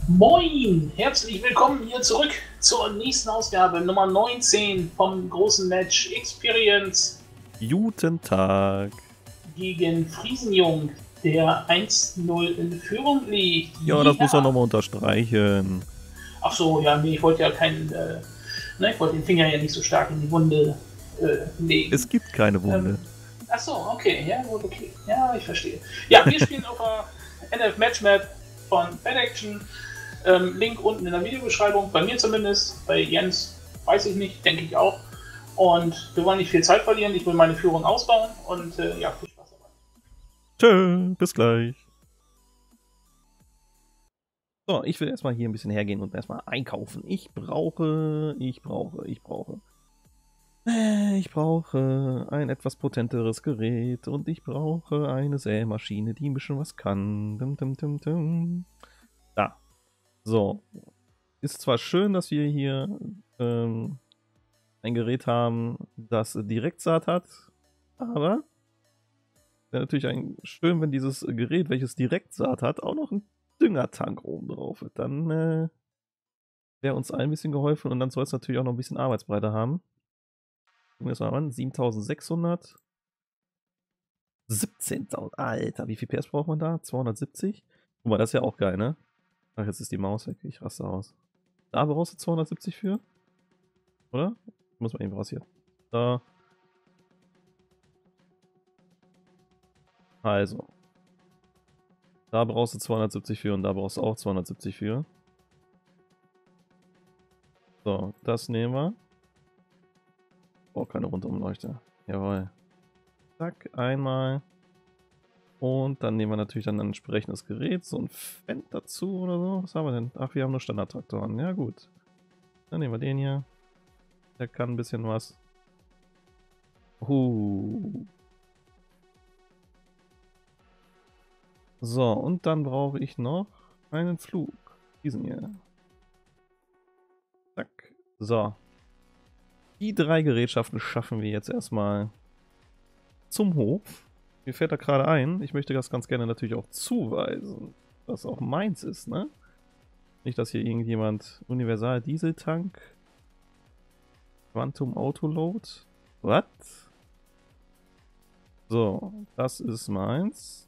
Moin, herzlich willkommen hier zurück zur nächsten Ausgabe Nummer 19 vom großen Match Experience Guten Tag. gegen Friesenjung, der 1:0 in Führung liegt. Ja, das muss er nochmal unterstreichen. Ach so, ja, nee, ich wollte ja ich wollte den Finger ja nicht so stark in die Wunde legen. Es gibt keine Wunde. Ach so, okay, ja, gut, okay. Ja, ich verstehe. Ja, wir spielen auf der NF Match Map von Bad Action. Link unten in der Videobeschreibung, bei mir zumindest, bei Jens weiß ich nicht, denke ich auch. Und wir wollen nicht viel Zeit verlieren, ich will meine Führung ausbauen und ja, viel Spaß dabei. Tschö, bis gleich. So, ich will erstmal hier ein bisschen hergehen und erstmal einkaufen. Ich brauche ein etwas potenteres Gerät und ich brauche eine Sämaschine, die ein bisschen was kann. Da. So. Ist zwar schön, dass wir hier ein Gerät haben, das Direktsaat hat, aber wäre natürlich schön, wenn dieses Gerät, welches Direktsaat hat, auch noch einen Düngertank oben drauf hat. Dann wäre uns allen ein bisschen geholfen und dann soll es natürlich auch noch ein bisschen Arbeitsbreite haben. Gucken wir das mal an. 7600. 17.000. Alter, wie viel PS braucht man da? 270? Guck mal, das ist ja auch geil, ne? Ach, jetzt ist die Maus weg. Ich raste aus. Da brauchst du 270 für? Oder? Muss man eben raus hier. Da. Also. Da brauchst du 270 für und da brauchst du auch 270 für. So, das nehmen wir. Oh, keine Rundumleuchte. Jawohl. Zack, einmal. Und dann nehmen wir natürlich dann ein entsprechendes Gerät, so ein Fendt dazu oder so. Was haben wir denn? Ach, wir haben nur Standardtraktoren. Ja, gut. Dann nehmen wir den hier. Der kann ein bisschen was. So, und dann brauche ich noch einen Flug. Diesen hier. Zack. So. Die 3 Gerätschaften schaffen wir jetzt erstmal zum Hof. Mir fällt da gerade ein, ich möchte das ganz gerne natürlich auch zuweisen, dass auch meins ist, ne? Nicht, dass hier irgendjemand Universal Dieseltank, Quantum Autoload. What? So, das ist meins.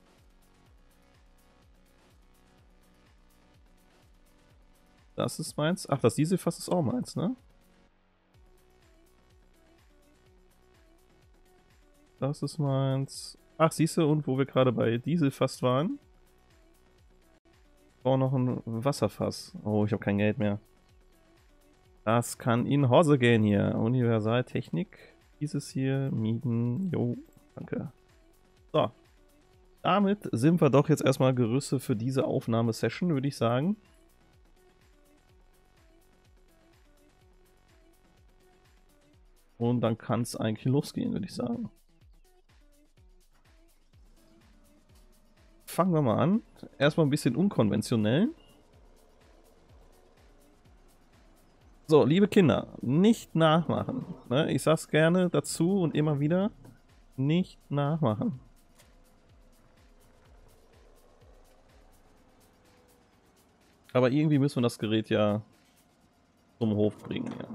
Das ist meins. Ach, das Dieselfass ist auch meins, ne? Das ist meins. Ach, siehst du, und wo wir gerade bei Dieselfass waren, ich brauche noch ein Wasserfass. Oh, ich habe kein Geld mehr. Das kann in Hose gehen hier. Universaltechnik. Dieses hier, Mieten. Jo, danke. So. Damit sind wir doch jetzt erstmal gerüstet für diese Aufnahmesession, würde ich sagen. Und dann kann es eigentlich losgehen, würde ich sagen. Fangen wir mal an. Erstmal ein bisschen unkonventionell. So, liebe Kinder, nicht nachmachen. Ne? Ich sag's gerne dazu und immer wieder. Nicht nachmachen. Aber irgendwie müssen wir das Gerät ja zum Hof bringen. Ja.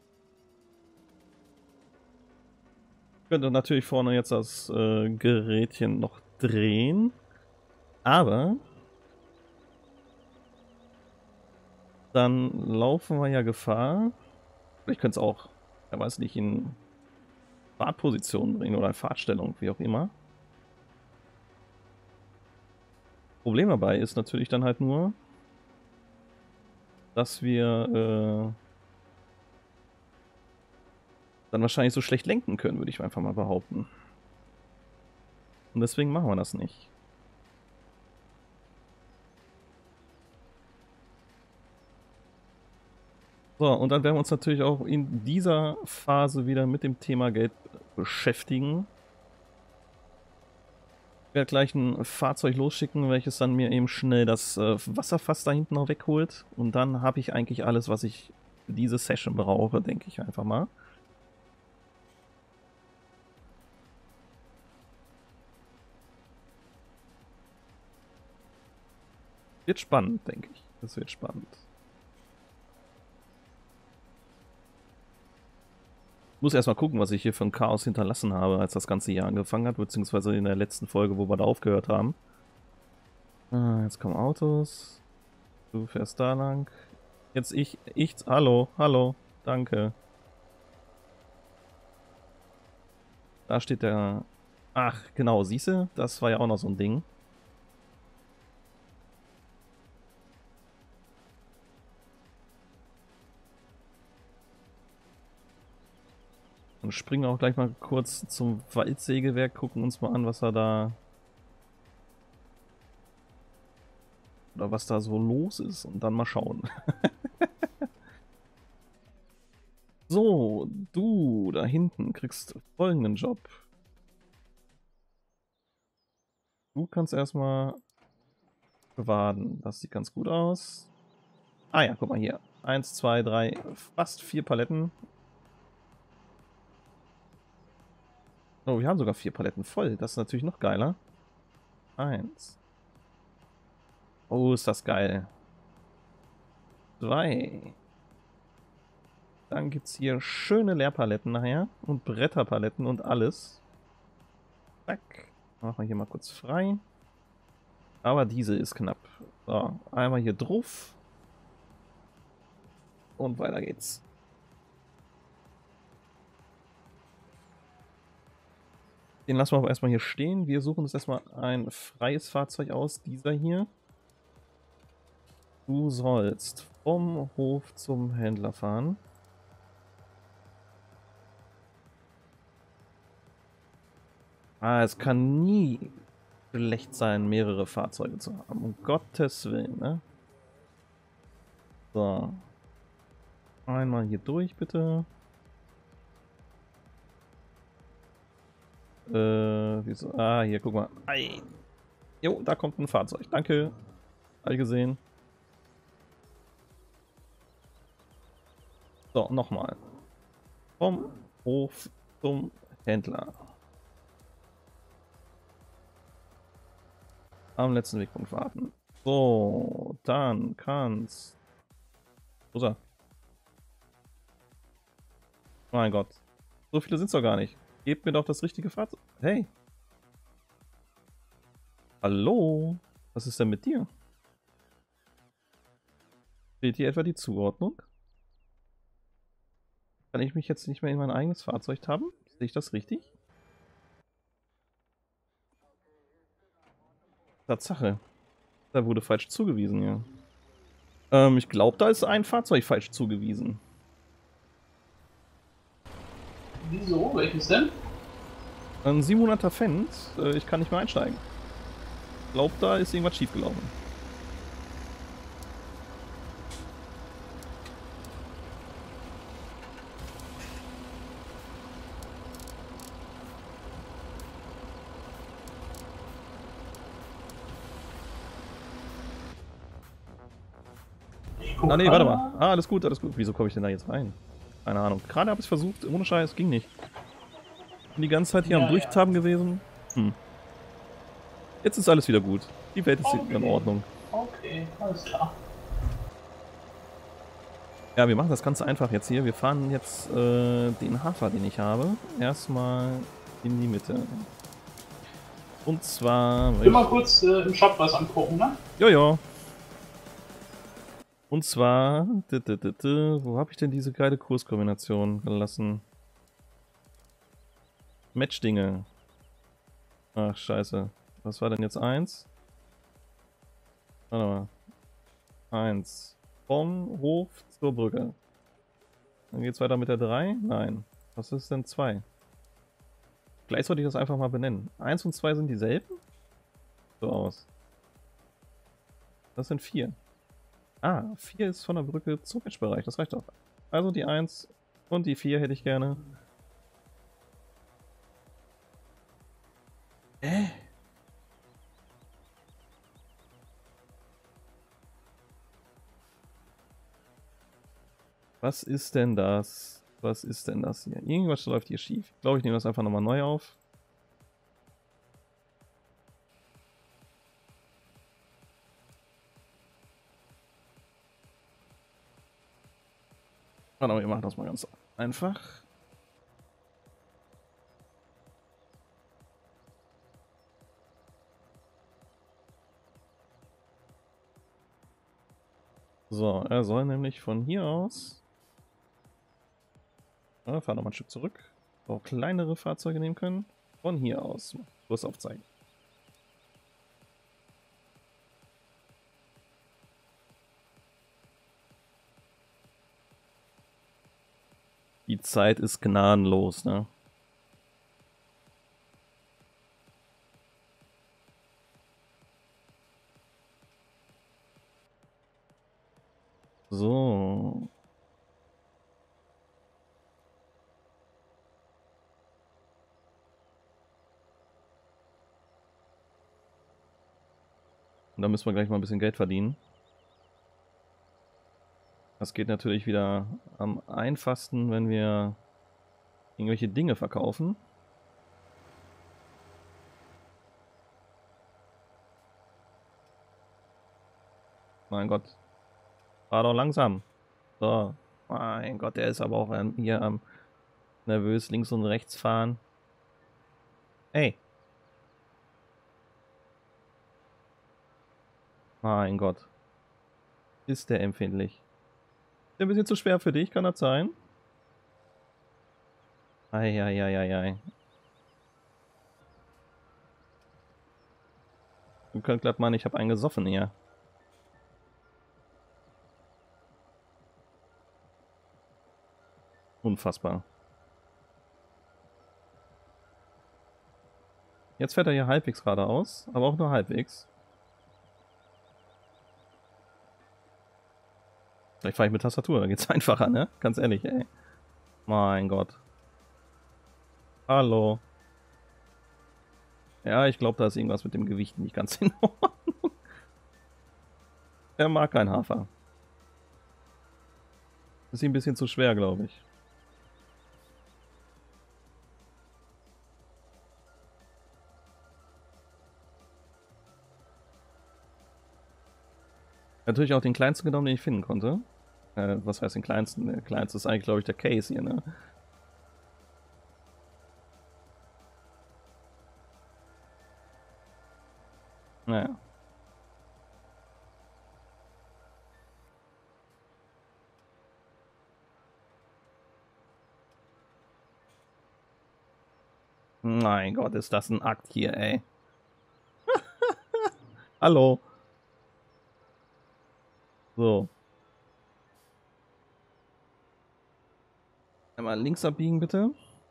Ich könnte natürlich vorne jetzt das Gerätchen noch drehen. Aber dann laufen wir ja Gefahr. Ich könnte es auch, ich weiß nicht, in Fahrtposition bringen oder in Fahrtstellung, wie auch immer. Problem dabei ist natürlich dann halt nur, dass wir dann wahrscheinlich so schlecht lenken können, würde ich einfach mal behaupten. Und deswegen machen wir das nicht. So, und dann werden wir uns natürlich auch in dieser Phase wieder mit dem Thema Geld beschäftigen. Ich werde gleich ein Fahrzeug losschicken, welches dann mir eben schnell das Wasserfass da hinten noch wegholt. Und dann habe ich eigentlich alles, was ich für diese Session brauche, denke ich einfach mal. Wird spannend, denke ich. Das wird spannend. Ich muss erstmal gucken, was ich hier für ein Chaos hinterlassen habe, als das ganze hier angefangen hat, beziehungsweise in der letzten Folge, wo wir da aufgehört haben. Jetzt kommen Autos. Du fährst da lang. Jetzt ich. Hallo, hallo. Danke. Da steht der... Ach, genau, siehste? Das war ja auch noch so ein Ding. Und springen auch gleich mal kurz zum Waldsägewerk, gucken uns mal an, was er da... Oder was da so los ist und dann mal schauen. So, du da hinten kriegst folgenden Job. Du kannst erstmal bewahren. Das sieht ganz gut aus. Ah ja, guck mal hier. 1, 2, 3, fast 4 Paletten. Oh, wir haben sogar 4 Paletten voll. Das ist natürlich noch geiler. 1. Oh, ist das geil. 2. Dann gibt es hier schöne Leerpaletten nachher. Und Bretterpaletten und alles. Zack. Machen wir hier mal kurz frei. Aber diese ist knapp. So, einmal hier drauf. Und weiter geht's. Den lassen wir aber erstmal hier stehen. Wir suchen uns erstmal ein freies Fahrzeug aus. Dieser hier. Du sollst vom Hof zum Händler fahren. Es kann nie schlecht sein, mehrere Fahrzeuge zu haben. Um Gottes Willen, ne? So. Einmal hier durch, bitte. Wieso? Ah, hier, guck mal. Ei. Jo, da kommt ein Fahrzeug. Danke. All gesehen. So, nochmal. Vom Hof zum Händler. Am letzten Wegpunkt warten. So, dann kannst... Wo ist er? Mein Gott. So viele sind es doch gar nicht. Gebt mir doch das richtige Fahrzeug. Hey. Hallo? Was ist denn mit dir? Fehlt dir etwa die Zuordnung? Kann ich mich jetzt nicht mehr in mein eigenes Fahrzeug haben? Sehe ich das richtig? Tatsache. Da wurde falsch zugewiesen, ja. Ich glaube, da ist ein Fahrzeug falsch zugewiesen. Wieso? Welches denn? Ein 700er Fendt. Ich kann nicht mehr einsteigen. Ich glaube, da ist irgendwas schiefgelaufen. Ah nee, warte mal. Ah, alles gut, alles gut. Wieso komme ich denn da jetzt rein? Keine Ahnung. Gerade habe ich es versucht, ohne Scheiß, ging nicht. Bin die ganze Zeit hier am Durchtaben gewesen. Jetzt ist alles wieder gut. Die Welt ist in Ordnung. Okay, alles klar. Ja, wir machen das ganz einfach jetzt hier. Wir fahren jetzt den Hafer, den ich habe, erstmal in die Mitte. Und zwar... Ich will mal kurz im Shop was angucken, ne? Jojo. Und zwar... Wo habe ich denn diese geile Kurskombination gelassen? Matchdinge. Ach, scheiße. Was war denn jetzt 1? Warte mal. 1. Vom Hof zur Brücke. Dann geht's weiter mit der 3? Nein. Was ist denn 2? Vielleicht sollte ich das einfach mal benennen. 1 und 2 sind dieselben? So aus. Das sind 4. Ah, 4 ist von der Brücke zum Matchbereich. Das reicht doch. Also die 1 und die 4 hätte ich gerne. Was ist denn das? Was ist denn das hier? Irgendwas läuft hier schief. Ich glaube, ich nehme das einfach nochmal neu auf. Warte mal, wir machen das mal ganz einfach. So, er soll nämlich von hier aus... fahr nochmal ein Stück zurück. Auch kleinere Fahrzeuge nehmen können. Von hier aus. Kurs aufzeigen. Die Zeit ist gnadenlos, ne? So. Und da müssen wir gleich mal ein bisschen Geld verdienen. Das geht natürlich wieder am einfachsten, wenn wir irgendwelche Dinge verkaufen. Mein Gott. Fahr doch langsam. So. Mein Gott, der ist aber auch hier am nervös links und rechts fahren. Ey. Mein Gott. Ist der empfindlich. Ist der ein bisschen zu schwer für dich, kann das sein? Eieieiei. Du könnt glatt meinen, ich habe einen gesoffen hier. Unfassbar. Jetzt fährt er hier halbwegs geradeaus, aber auch nur halbwegs. Vielleicht fahre ich mit Tastatur, da geht's einfacher, ne? Ganz ehrlich, ey. Mein Gott. Hallo. Ja, ich glaube, da ist irgendwas mit dem Gewicht nicht ganz in Ordnung. Er mag kein Hafer. Ist ihm ein bisschen zu schwer, glaube ich. Natürlich auch den kleinsten genommen, den ich finden konnte. Was heißt den kleinsten? Der kleinste ist eigentlich, glaube ich, der Case hier, ne? Naja. Mein Gott, ist das ein Akt hier, ey. Hallo. So. Einmal links abbiegen, bitte.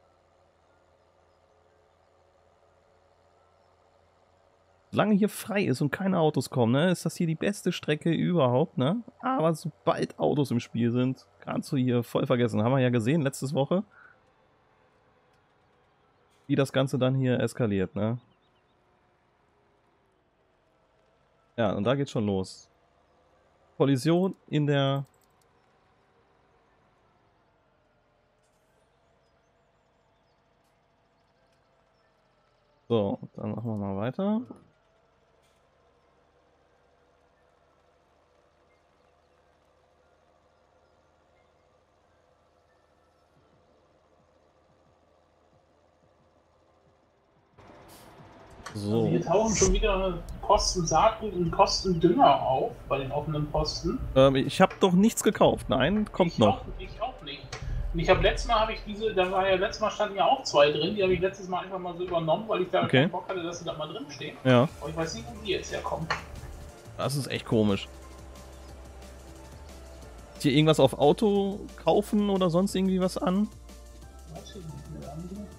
Solange hier frei ist und keine Autos kommen, ne, ist das hier die beste Strecke überhaupt, ne? Aber sobald Autos im Spiel sind, kannst du hier voll vergessen. Haben wir ja gesehen letzte Woche, wie das Ganze dann hier eskaliert, ne? Ja, und da geht's schon los. Kollision in der... So, dann machen wir mal weiter. So. Also hier tauchen schon wieder Kosten Saatgut und Kosten Dünger auf bei den offenen Posten. Ich habe doch nichts gekauft. Nein, kommt noch. Ich auch nicht. Und ich habe letztes Mal da war ja letztes Mal standen ja auch 2 drin, die habe ich letztes Mal einfach mal so übernommen, weil ich da keinen Bock hatte, dass sie da mal drin stehen. Ja. Aber ich weiß nicht, wo die jetzt herkommen. Das ist echt komisch. Ist hier irgendwas auf Auto kaufen oder sonst irgendwie was an? Weiß ich nicht mehr.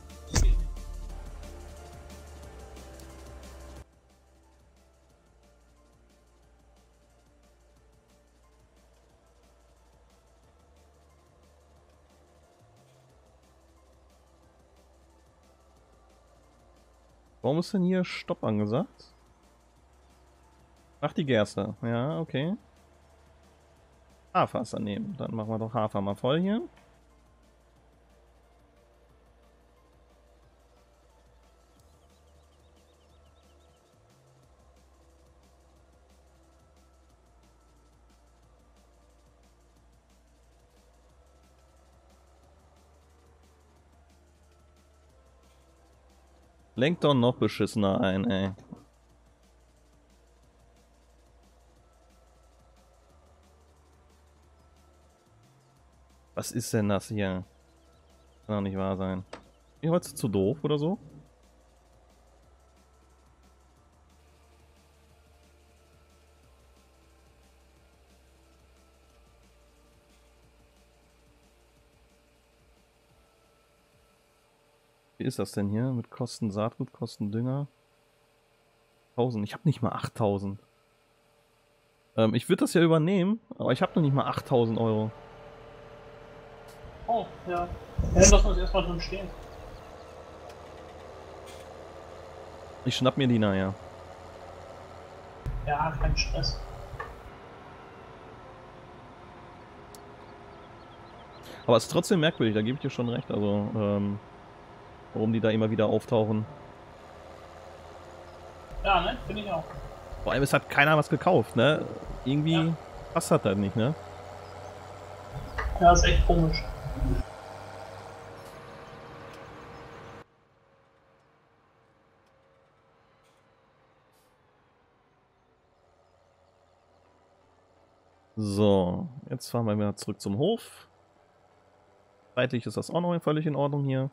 Warum ist denn hier Stopp angesagt? Ach, die Gerste. Ja, okay. Hafer ist daneben. Dann machen wir doch Hafer mal voll hier. Lenk doch noch beschissener ein, ey. Was ist denn das hier? Kann doch nicht wahr sein. Bin ich heute zu doof oder so? Wie ist das denn hier? Mit Kosten Saatgut, Kosten Dünger? 1000. Ich habe nicht mal 8000. Ich würde das ja übernehmen, aber ich habe noch nicht mal 8000 Euro. Oh, ja. Ja, dann lassen wir uns erstmal drin stehen. Ich schnapp mir die nachher. Ja, kein Stress. Aber es ist trotzdem merkwürdig, da gebe ich dir schon recht. Also, warum die da immer wieder auftauchen. Ja, ne? Finde ich auch. Vor allem, es hat keiner was gekauft, ne? Irgendwie Ja. passt das halt nicht, ne? Ja, ist echt komisch. So, jetzt fahren wir wieder zurück zum Hof. Zeitlich ist das auch noch völlig in Ordnung hier.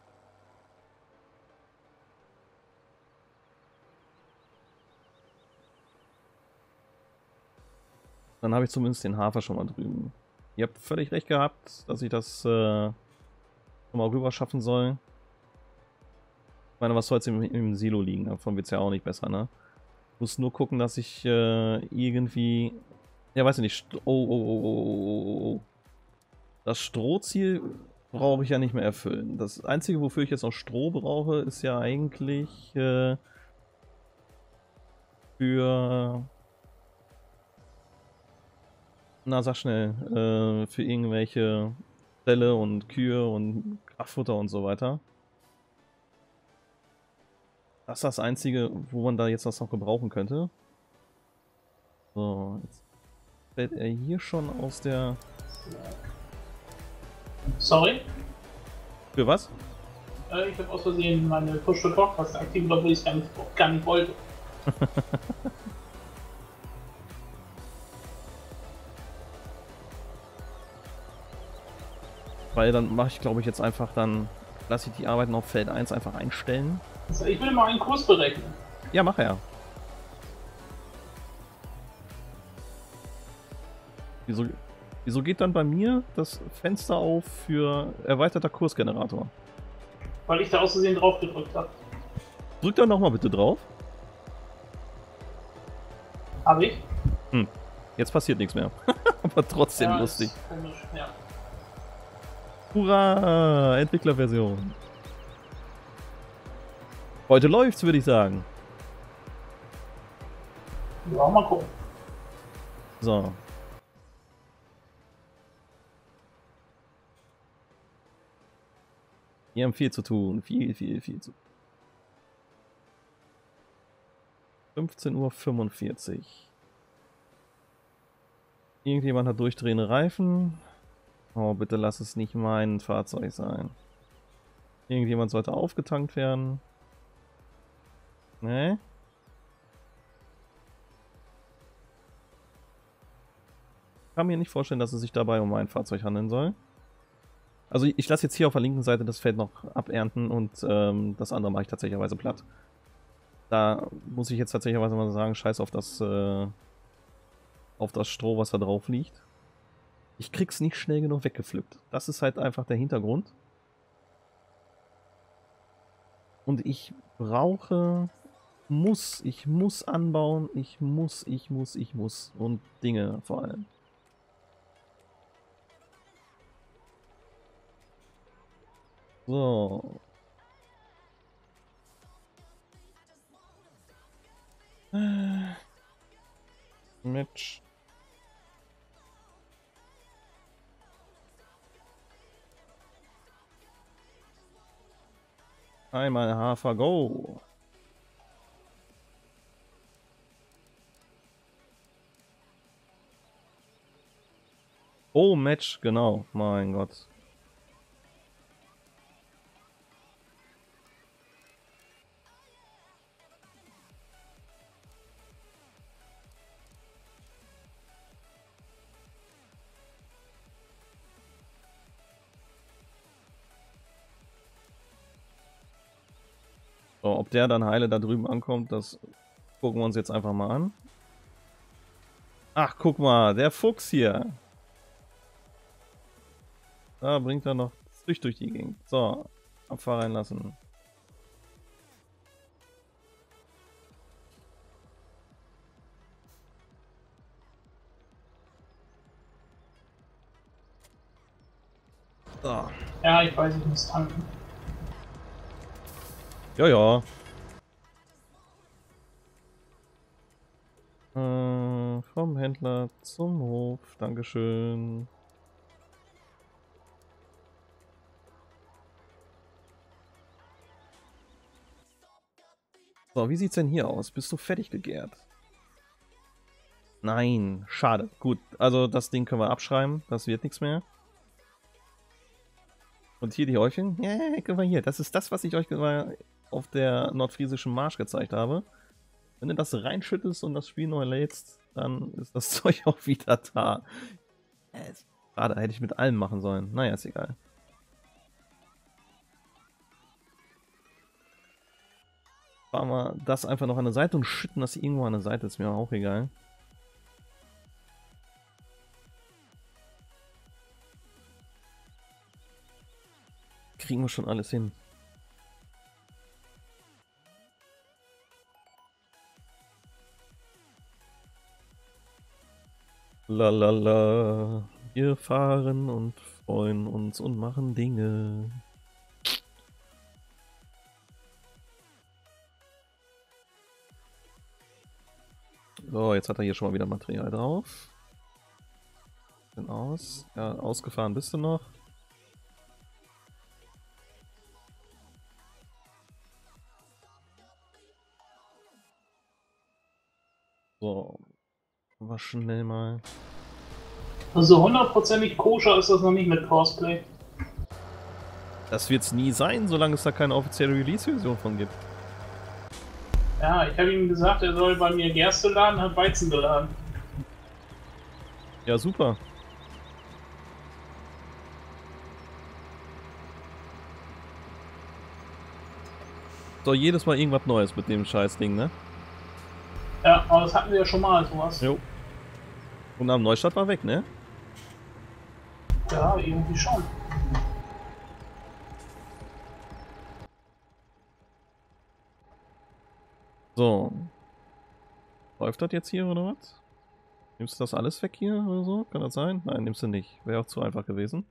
Dann habe ich zumindest den Hafer schon mal drüben. Ihr habt völlig recht gehabt, dass ich das schon mal rüber schaffen soll. Ich meine, was soll jetzt im Silo liegen? Davon wird es ja auch nicht besser, ne? Muss nur gucken, dass ich irgendwie... Ja, weiß ich nicht. Oh. Das Strohziel brauche ich ja nicht mehr erfüllen. Das Einzige, wofür ich jetzt noch Stroh brauche, ist ja eigentlich für... Na, sag schnell. Für irgendwelche Ställe und Kühe und Kraftfutter und so weiter. Das ist das Einzige, wo man da jetzt was noch gebrauchen könnte. So, jetzt fällt er hier schon aus der... Sorry. Für was? Ich habe aus Versehen meine Push-to-Talk-Taste aktiviert, obwohl ich es gar nicht wollte. Weil dann mache ich, glaube ich, jetzt einfach dann... Lasse ich die Arbeiten auf Feld 1 einfach einstellen. Also ich will mal einen Kurs berechnen. Ja, mach er. Wieso geht dann bei mir das Fenster auf für erweiterter Kursgenerator? Weil ich da aus Versehen drauf gedrückt habe. Drück da nochmal bitte drauf. Habe ich? Jetzt passiert nichts mehr. Aber trotzdem Ja, lustig. ist komisch, ja. Hurra! Entwicklerversion. Heute läuft's, würde ich sagen. Ja, mal gucken. So. Wir haben viel zu tun. Viel zu tun. 15:45 Uhr. Irgendjemand hat durchdrehende Reifen. Oh, bitte lass es nicht mein Fahrzeug sein. Irgendjemand sollte aufgetankt werden. Ne? Ich kann mir nicht vorstellen, dass es sich dabei um mein Fahrzeug handeln soll. Also ich lasse jetzt hier auf der linken Seite das Feld noch abernten und das andere mache ich tatsächlich platt. Da muss ich jetzt tatsächlich mal sagen, scheiß auf das Stroh, was da drauf liegt. Ich krieg's nicht schnell genug weggepflückt. Das ist halt einfach der Hintergrund. Und ich brauche... Ich muss anbauen. Ich muss. Und Dinge vor allem. So. Match. Einmal Hafer, go! Oh, Match, genau. Mein Gott. So, ob der dann heile da drüben ankommt, das gucken wir uns jetzt einfach mal an. Ach, guck mal, der Fuchs hier. Da bringt er noch Zücht durch die Gegend. So, Abfahr reinlassen. So. Ja, ich weiß, ich muss tanken. Ja, ja. Vom Händler zum Hof. Dankeschön. So, wie sieht's denn hier aus? Bist du fertig gegärt? Nein, schade. Gut, also das Ding können wir abschreiben. Das wird nichts mehr. Und hier die Häufchen? Ja, guck mal hier. Das ist das, was ich euch mal auf der nordfriesischen Marsch gezeigt habe. Wenn du das reinschüttest und das Spiel neu lädst, dann ist das Zeug auch wieder da. Schade, hätte ich mit allem machen sollen. Naja, ist egal. Fahren wir das einfach noch an der Seite und schütten das irgendwo an der Seite. Ist mir auch egal. Kriegen wir schon alles hin. Lalala. Wir fahren und freuen uns und machen Dinge. So, jetzt hat er hier schon mal wieder Material drauf. Bin aus. Ja, ausgefahren bist du noch. So. War schnell mal. Also hundertprozentig koscher ist das noch nicht mit Crossplay. Das wird's nie sein, solange es da keine offizielle Release-Version von gibt. Ja, ich habe ihm gesagt, er soll bei mir Gerste laden, hat Weizen geladen. Ja, super. So, jedes Mal irgendwas Neues mit dem Scheißding, ne? Ja, aber das hatten wir ja schon mal, sowas. Jo. Und am Neustadt war weg, ne? Ja, irgendwie schon. So. Läuft das jetzt hier oder was? Nimmst du das alles weg hier oder so? Kann das sein? Nein, nimmst du nicht. Wäre auch zu einfach gewesen.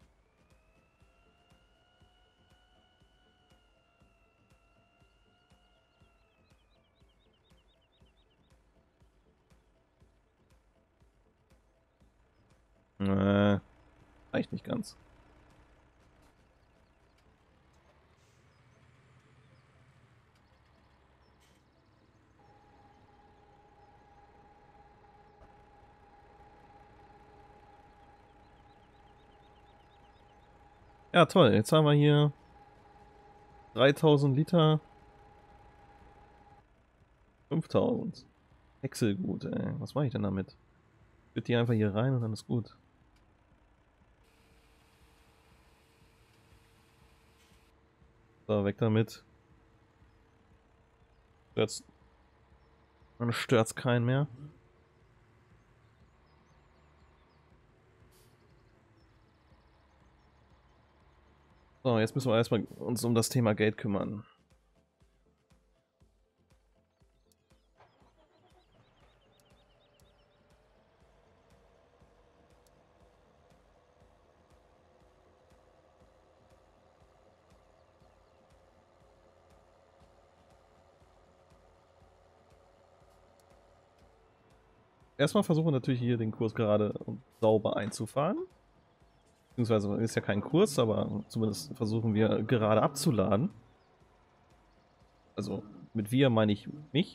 Reicht nicht ganz. Ja, toll. Jetzt haben wir hier 3000 Liter. 5000. Wechselgut, ey. Was mache ich denn damit? Ich würde die einfach hier rein und dann ist gut. So, weg damit. Dann stört's keinen mehr. So, jetzt müssen wir erstmal uns um das Thema Geld kümmern. Erstmal versuchen wir natürlich hier den Kurs gerade und sauber einzufahren. Beziehungsweise ist ja kein Kurs, aber zumindest versuchen wir gerade abzuladen. Also mit wir meine ich mich.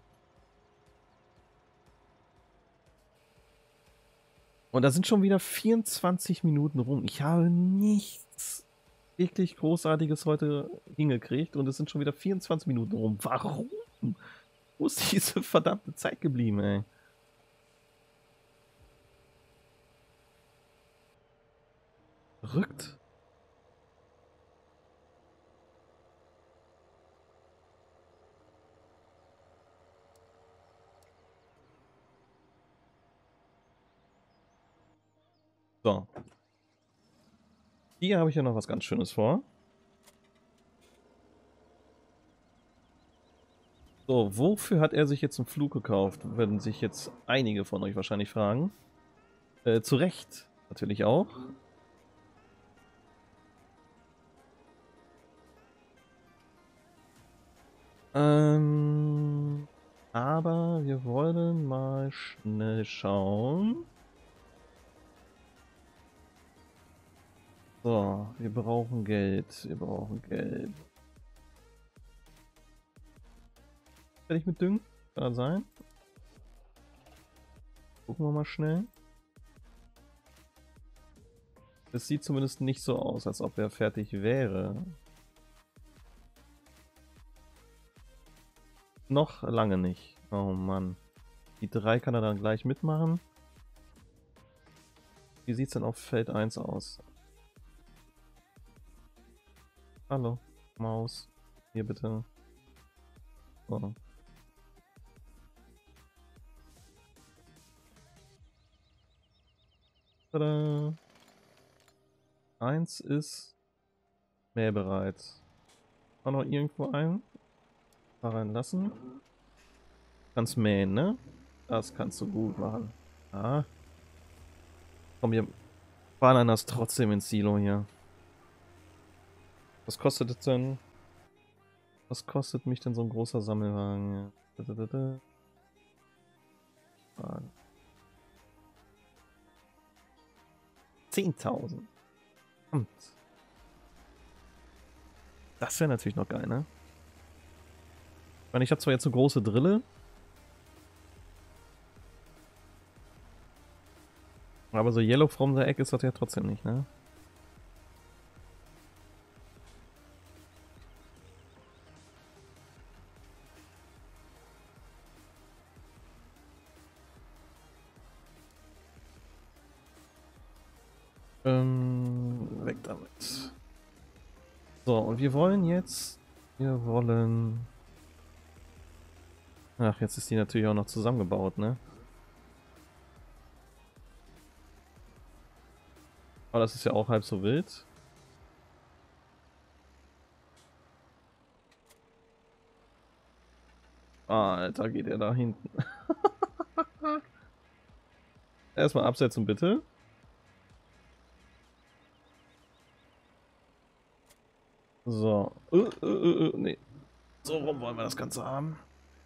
Und da sind schon wieder 24 Minuten rum. Ich habe nichts wirklich Großartiges heute hingekriegt und es sind schon wieder 24 Minuten rum. Warum? Wo ist diese verdammte Zeit geblieben, ey? Verrückt. So. Hier habe ich ja noch was ganz Schönes vor. So, wofür hat er sich jetzt einen Flug gekauft? Werden sich jetzt einige von euch wahrscheinlich fragen. Zu Recht natürlich auch. Aber wir wollen mal schnell schauen. So, wir brauchen Geld. Wir brauchen Geld. Fertig mit Düngen? Kann das sein? Gucken wir mal schnell. Es sieht zumindest nicht so aus, als ob er fertig wäre. Noch lange nicht. Oh Mann. Die 3 kann er dann gleich mitmachen. Wie sieht es denn auf Feld 1 aus? Hallo, Maus. Hier bitte. So. Tada. 1 ist mähbereit. War noch irgendwo ein? Da reinlassen. Kannst mähen, ne? Das kannst du gut machen. Ah. Komm, wir ballern das trotzdem ins Silo hier. Was kostet es denn? Was kostet mich denn so ein großer Sammelwagen hier? 10.000. Das wäre natürlich noch geil, ne? Ich meine, ich habe zwar jetzt so große Drille, aber so Yellow from the Egg ist das ja trotzdem nicht, ne? Weg damit. So, und wir wollen jetzt... Ach, jetzt ist die natürlich auch noch zusammengebaut, ne? Aber das ist ja auch halb so wild. Alter, geht er da hinten. Erstmal absetzen, bitte. So. Nee. So rum wollen wir das Ganze haben.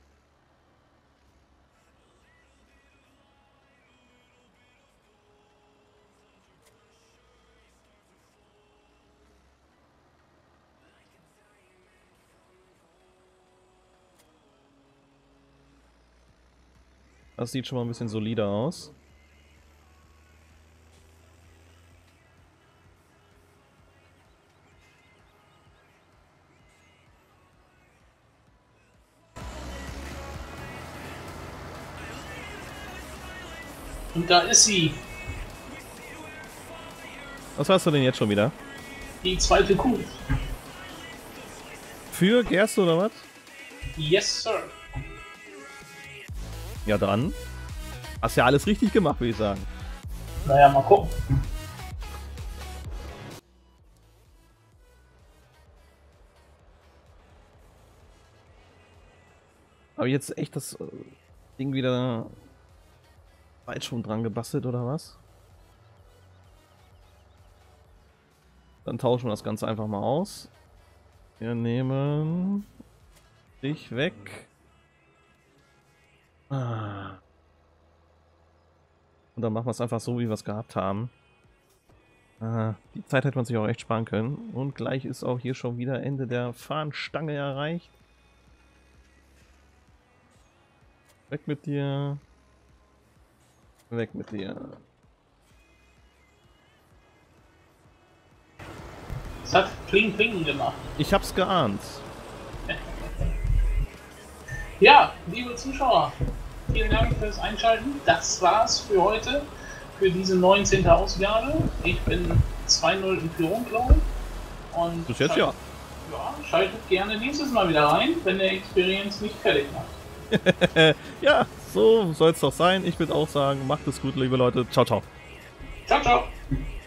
Das sieht schon mal ein bisschen solider aus. Und da ist sie. Was hast du denn jetzt schon wieder? Die zweite Kuh. Für Gerste oder was? Yes, Sir. Ja dann. Hast ja alles richtig gemacht, würde ich sagen. Naja, mal gucken. Aber jetzt echt das Ding wieder weit schon dran gebastelt oder was? Dann tauschen wir das Ganze einfach mal aus. Wir nehmen dich weg. Und dann machen wir es einfach so, wie wir es gehabt haben. Die Zeit hätte man sich auch echt sparen können. Und gleich ist auch hier schon wieder Ende der Fahnenstange erreicht. Weg mit dir. Weg mit dir. Es hat Kling Kling gemacht. Ich hab's geahnt. Ja, liebe Zuschauer, vielen Dank fürs Einschalten. Das war's für heute, für diese 19. Ausgabe. Ich bin 2-0 in Führung, glaube ich. Und Bis jetzt ja. Ja, schaltet gerne nächstes Mal wieder rein, wenn der Experience nicht fertig macht. Ja, so soll es doch sein. Ich würde auch sagen, macht es gut, liebe Leute. Ciao, ciao. Ciao, ciao.